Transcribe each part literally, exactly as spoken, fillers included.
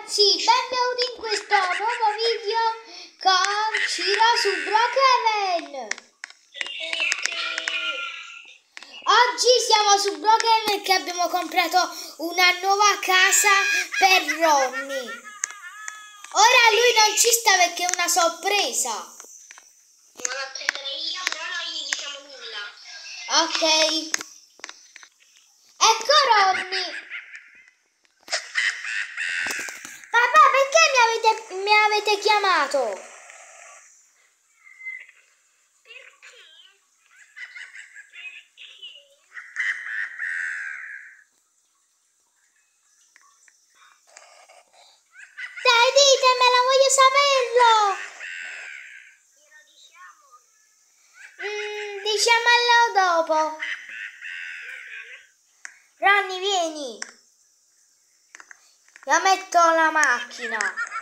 ragazzi, benvenuti in questo nuovo video con Ciro su Brookhaven. Oggi siamo su Brookhaven perché abbiamo comprato una nuova casa per Ronny. Ora lui non ci sta perché è una sorpresa. Non la prenderei io, però non gli diciamo nulla. Ok. Ecco Ronny. Papà, perché mi avete, mi avete chiamato? Perché? Dai, ditemelo, voglio saperlo. Glielo diciamo? Mm, diciamolo dopo. Va bene. Ronny, vieni. Io metto la macchina.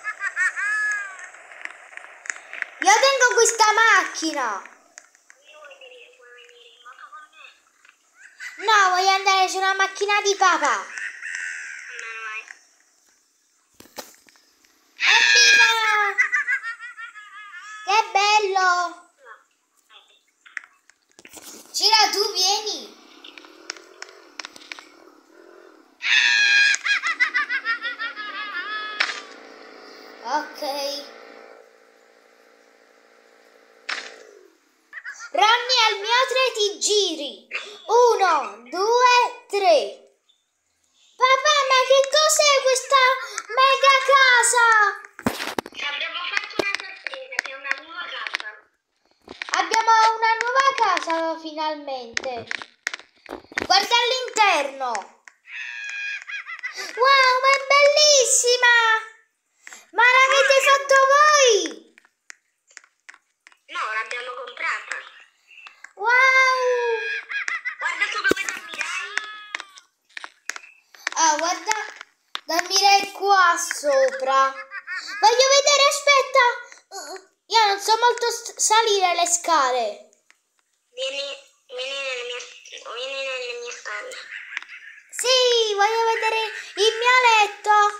Io tengo questa macchina. Io vuoi venire, vuoi venire in moto con me? No, voglio andare sulla macchina di papà. Almeno vai. Evviva! Che bello! No. Cira, tu vieni. Ok. Ronny, al mio tre ti giri. Uno, due, tre. Papà, ma che cos'è questa mega casa? Abbiamo fatto una sorpresa, che è una nuova casa. Abbiamo una nuova casa finalmente. Guarda all'interno. Wow, ma è bellissima! Ma l'avete fatto voi? No, l'abbiamo comprata. Wow! Guarda tu dove dormirai. Ah, guarda, dormirei qua sopra. Voglio vedere, aspetta. Io non so molto st- salire le scale. Vieni, vieni nelle mie, vieni nelle mie spalle. Sì, voglio vedere il mio letto.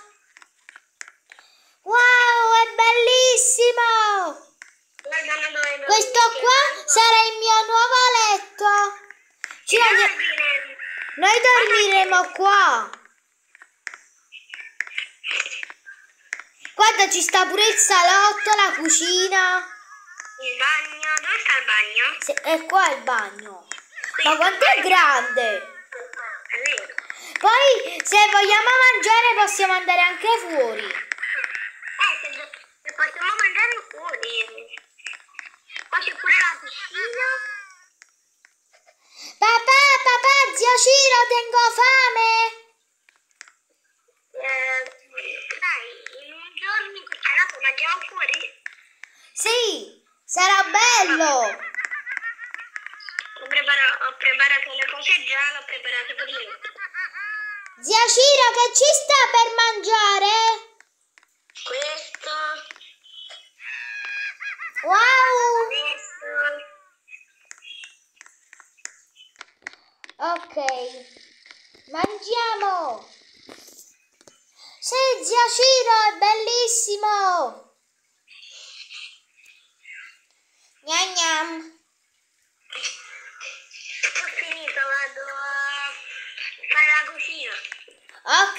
Wow, è bellissimo! Guarda dove dormi. Questo qua sarà il mio nuovo letto. Ci andiamo- Noi dormiremo qua. Guarda, ci sta pure il salotto, la cucina. Il bagno, dove sta il bagno? Se- E qua il bagno. Ma quanto è grande! È vero. Poi, se vogliamo mangiare, possiamo andare anche fuori. Eh, se, se possiamo mangiare fuori. Poi c'è pure la piscina. Papà, papà, zio Ciro, tengo fame. Eh, dai, in un giorno in questa casa mangiamo fuori? Sì, sarà bello. Ho preparato, ho preparato le cose già, l'ho preparato per io. Zio Ciro, che ci sta per mangiare? Questo, Wow. questo. Ok, mangiamo. Sì, zio Ciro, è bellissimo. Gnam gnam. Ho finito, vado a fare la cucina. Ok.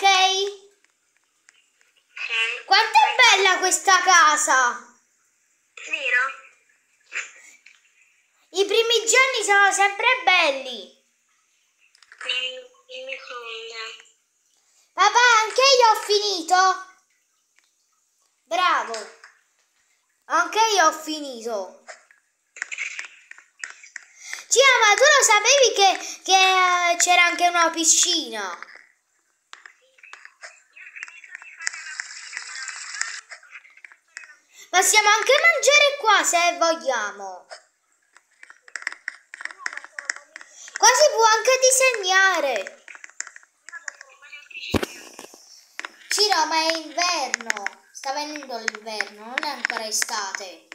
Eh, Quanto è bella questa casa. vero? I primi giorni sono sempre belli. Il, il microonde. Papà, anche io ho finito. Bravo. Anche io ho finito. Cia, ma tu lo sapevi che, che eh, c'era anche una piscina? Possiamo anche mangiare qua se vogliamo. Qua si può anche disegnare. Ciro, ma è inverno. Sta venendo l'inverno, non è ancora estate.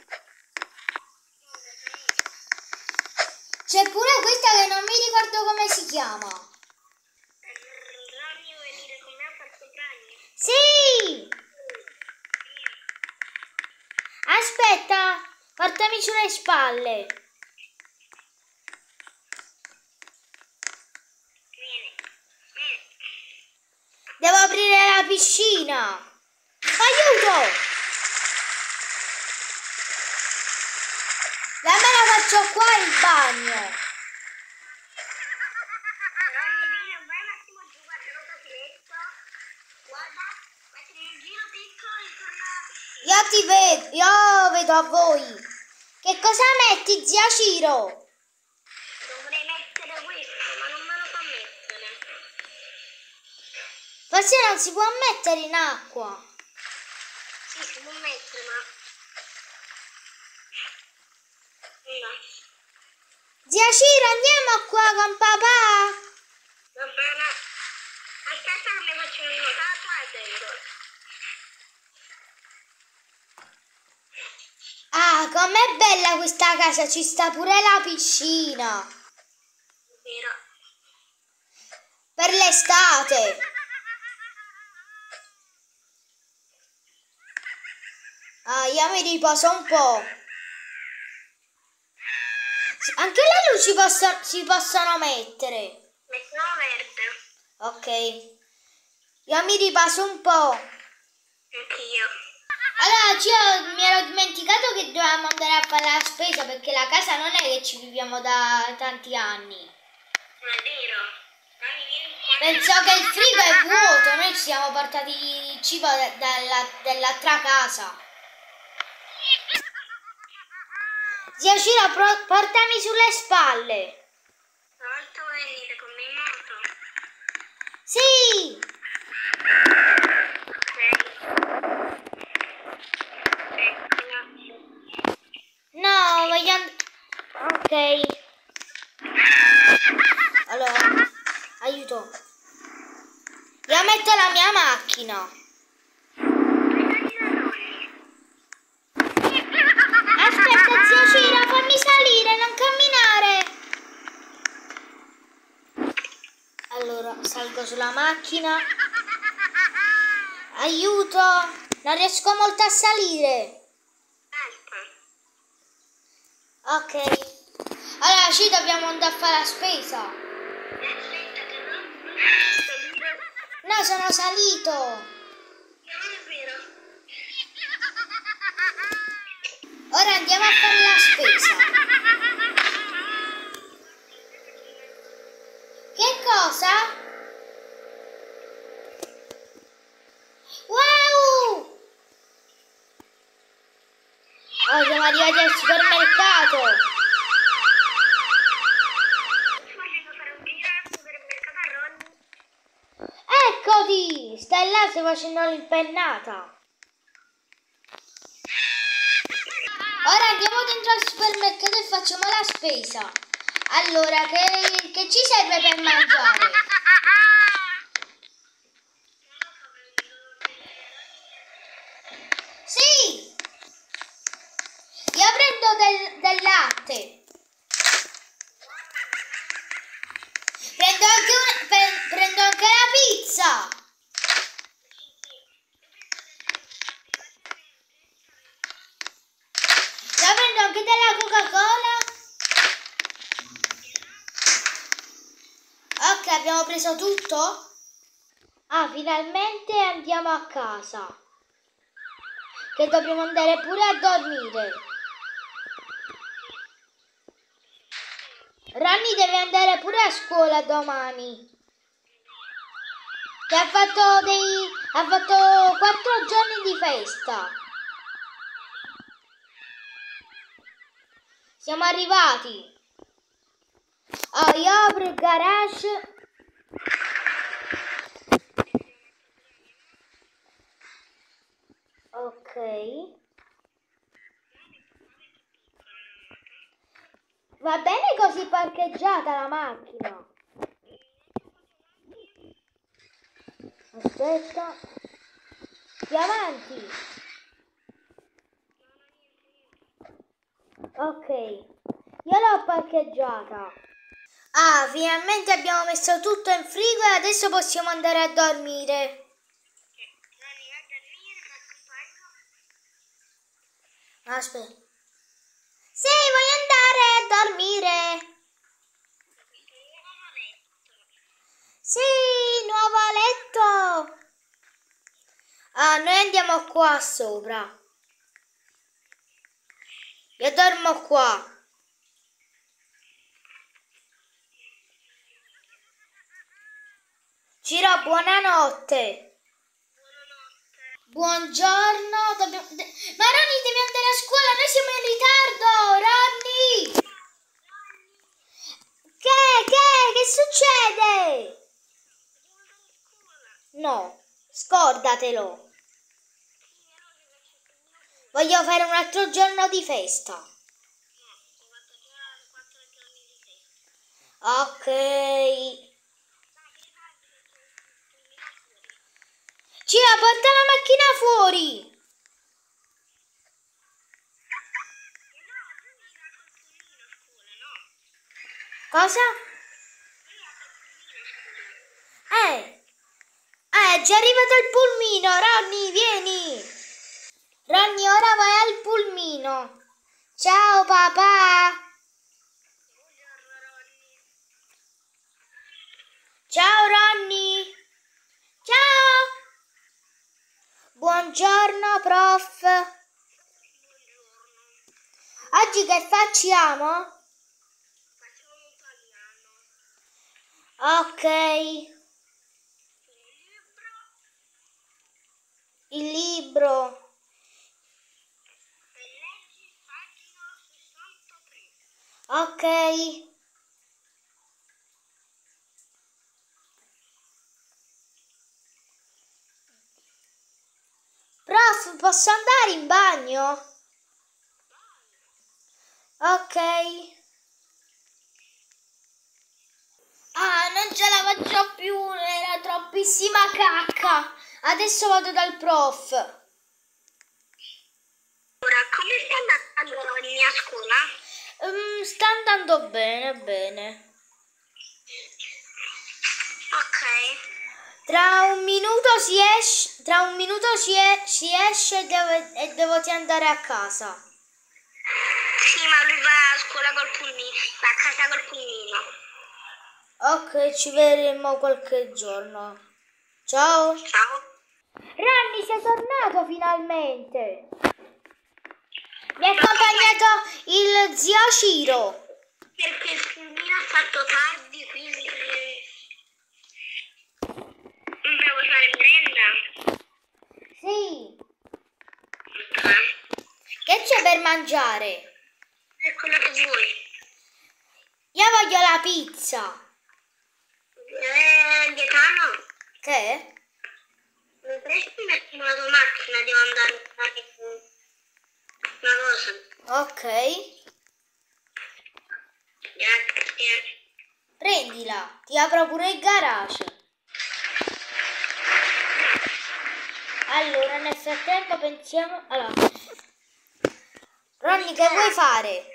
C'è pure questa che non mi ricordo come si chiama. Ronny, vuoi venire con me a far sopranni? Sì! Aspetta, portami sulle spalle. Vieni, vieni. Devo aprire la piscina. Aiuto! La me la faccio qua il bagno. Ronny, vieni, vai un attimo giù, guarda lo casinetto. Guarda, metti un giro piccolo e torna alla piscina. Io ti vedo, io vedo a voi. Che cosa metti, zia Ciro? Dovrei mettere questo, ma non me lo fa mettere. Forse non si può mettere in acqua. Sì, si può mettere, ma... No. Zia Ciro, andiamo qua con papà. Va bene. Aspetta che mi faccio un tatuaggio. Ah, com'è bella questa casa, ci sta pure la piscina. Vero. Per l'estate. Ah, io mi riposo un po'. Anche le luci posso, si possono mettere. Mettiamo verde. Ok. Io mi riposo un po'. Anch'io. Allora, io mi ero dimenticato che dovevamo andare a fare la spesa perché la casa non è che ci viviamo da tanti anni. Non è vero. Ronny, vieni qua. Penso che il frigo è vuoto, noi ci siamo portati il cibo da- dalla- dell'altra casa. Zia Ciro, pro- portami sulle spalle. Stavolta vuoi venire con me in moto? Sì! Ok. Ecco. No, voglio andare... Ok. Allora, aiuto. Io metto la mia macchina. Aspetta, zia Ciro, fammi salire, non camminare. Allora, salgo sulla macchina. Aiuto, non riesco molto a salire. Ok. Allora, ci dobbiamo andare a fare la spesa. Aspetta che non non salire. No, sono salito. Non è vero. Ora andiamo a fare la spesa. Che cosa? Wow! Oh, siamo arrivati al supermercato. Sto facendo fare un giro al supermercato a Ronny. Eccoti! Stai là, stai facendo l'impennata. Ora andiamo dentro al supermercato e facciamo la spesa. Allora, che, che ci serve per mangiare? Sì! Io prendo del, del latte. Prendo anche, un, pre- prendo anche la pizza. Io prendo anche della Coca-Cola. Ok, abbiamo preso tutto? Ah, finalmente andiamo a casa. Che dobbiamo andare pure a dormire. Ronny deve andare pure a scuola domani. Che ha fatto dei. ha fatto quattro giorni di festa. Siamo arrivati. Ah, io apro il garage. Ok. Va bene così parcheggiata la macchina. Aspetta. Più avanti. Ok. Io l'ho parcheggiata. Ah, finalmente abbiamo messo tutto in frigo e adesso possiamo andare a dormire. Aspetta. Sì, voglio andare a dormire. Sì, nuovo letto. Ah, noi andiamo qua sopra. Io dormo qua. Ciro, buonanotte. Buongiorno. Dobbiamo... Ma Ronny, devi andare a scuola, noi siamo in ritardo. Ronny! Che? Che? Che succede? No, scordatelo. Voglio fare un altro giorno di festa. Ok. Ciro, porta la macchina fuori. Cosa? Eh. Eh, è già arrivato il pulmino. Ronny, vieni. Ronny, ora vai al pulmino. Ciao papà. Ciao Ronny. Ciao. Buongiorno prof. Oggi che facciamo? Ok. Il libro. Ok. Prof, posso andare in bagno? Ok. Ah, non ce la faccio più, era troppissima cacca. Adesso vado dal prof. Ora, come sta andando Ronny a scuola? Um, sta andando bene, bene. Ok. Tra un minuto si esce, tra un minuto si, è, si esce e devo, e devo andare a casa. Sì, ma lui va a scuola col pulmino, va a casa col pulmino. Ok, ci vedremo qualche giorno. Ciao. Ciao. Ronny, sei tornato finalmente. Mi ha accompagnato il zio Ciro. Perché il pulmino ha fatto tardi, quindi non devo fare merenda. Sì. Ok. Che c'è per mangiare? È quello che vuoi. Io voglio la pizza. Eh, Gaetano, Che? mi presti un attimo la tua macchina? Devo andare a fare una cosa. Ok. Grazie. Prendila. Ti apro pure il garage. Allora, nel frattempo pensiamo... Allora. Ronny, che vuoi fare?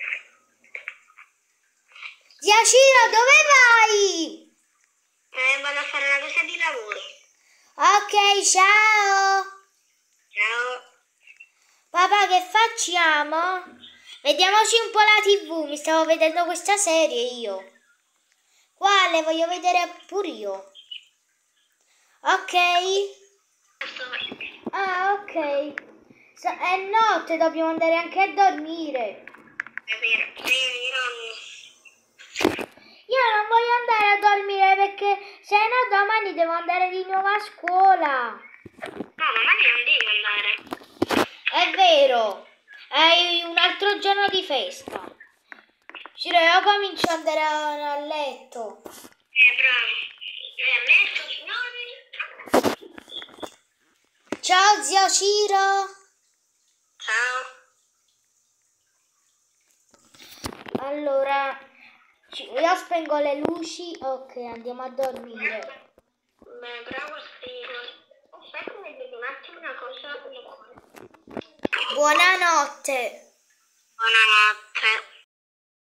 Zia Ciro, dove vai? Eh, vado a fare una cosa di lavoro. Ok, ciao. Ciao. Papà, che facciamo? Vediamoci un po' la tivù. Mi stavo vedendo questa serie io. Quale? Voglio vedere pure io. Ok. Ah, ok. So, è notte, dobbiamo andare anche a dormire. È vero, vieni, Ronny. Io non voglio andare a dormire perché se no domani devo andare di nuovo a scuola. No, domani non devi andare. È vero. Hai un altro giorno di festa. Ciro, io comincio ad andare a, a letto. Eh, bravo. Vai a letto, signori. Ciao, zio Ciro. Ciao. Allora, ci- io spengo le luci. Ok, andiamo a dormire. Beh, bravo, spiego. Aspetta, mi vedo un attimo una cosa. Buonanotte. Buonanotte.